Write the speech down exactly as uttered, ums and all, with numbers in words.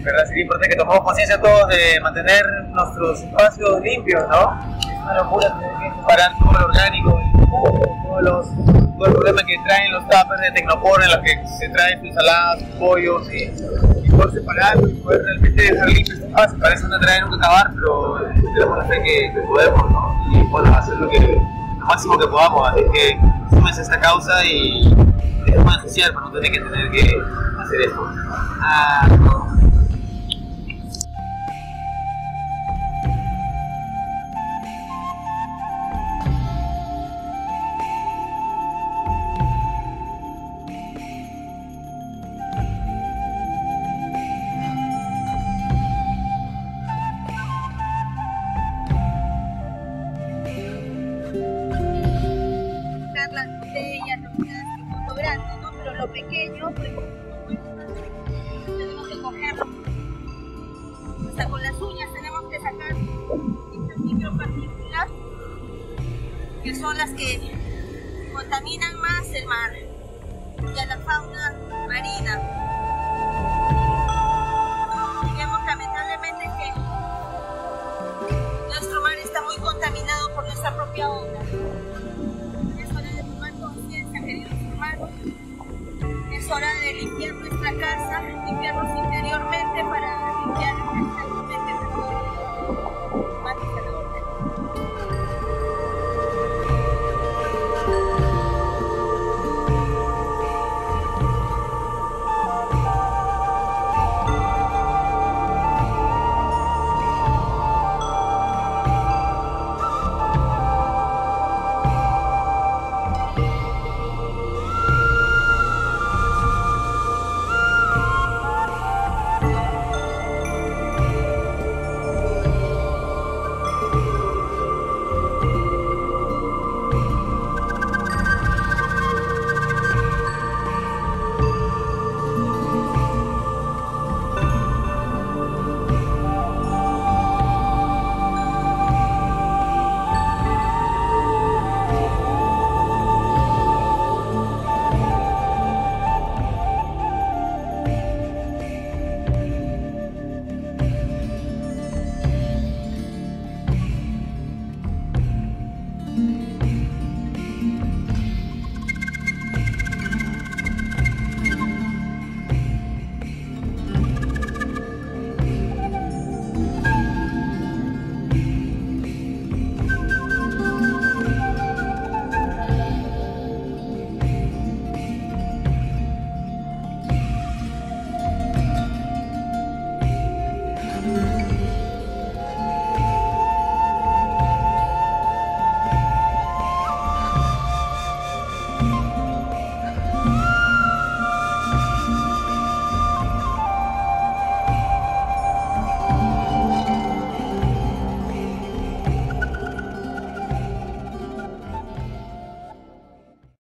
¿verdad? Sería importante que tomemos conciencia todos de mantener nuestros espacios limpios, ¿no? Es una locura tener que separar todo lo orgánico, todos los, todo el problema que traen los tuppers de Tecnopor en los que se traen sus ensaladas, sus pollos y, y poder separarlo y poder realmente dejar limpio este espacio. Parece una tarea de nunca acabar, pero tenemos la fe que, que podemos, ¿no? Y bueno, hacer lo, que, lo máximo que podamos, así que súmense a esta causa y dejemos de ensuciar para no tener que tener que hacer esto. Ah, las botellas, los plásticos, lo grande, ¿no? Pero lo pequeño, pues, tenemos que cogerlo. Hasta con las uñas tenemos que sacar estas micropartículas que son las que contaminan más el mar y a la fauna marina. Y vemos lamentablemente que nuestro mar está muy contaminado por nuestra propia onda. Queridos hermanos, es hora de limpiar nuestra casa, limpiarnos interiormente para limpiar el